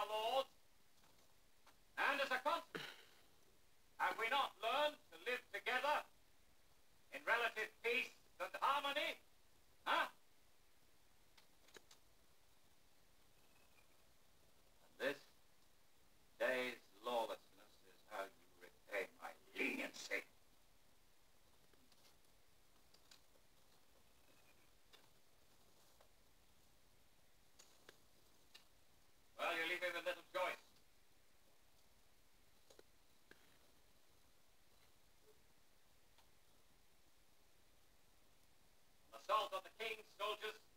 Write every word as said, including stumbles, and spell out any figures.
our laws? And as a consequence, have we not learned to live together in relative peace and harmony? Huh? And this day's lawlessness is how you repay my leniency. Well, you leave me with little choice. Assault on the king's soldiers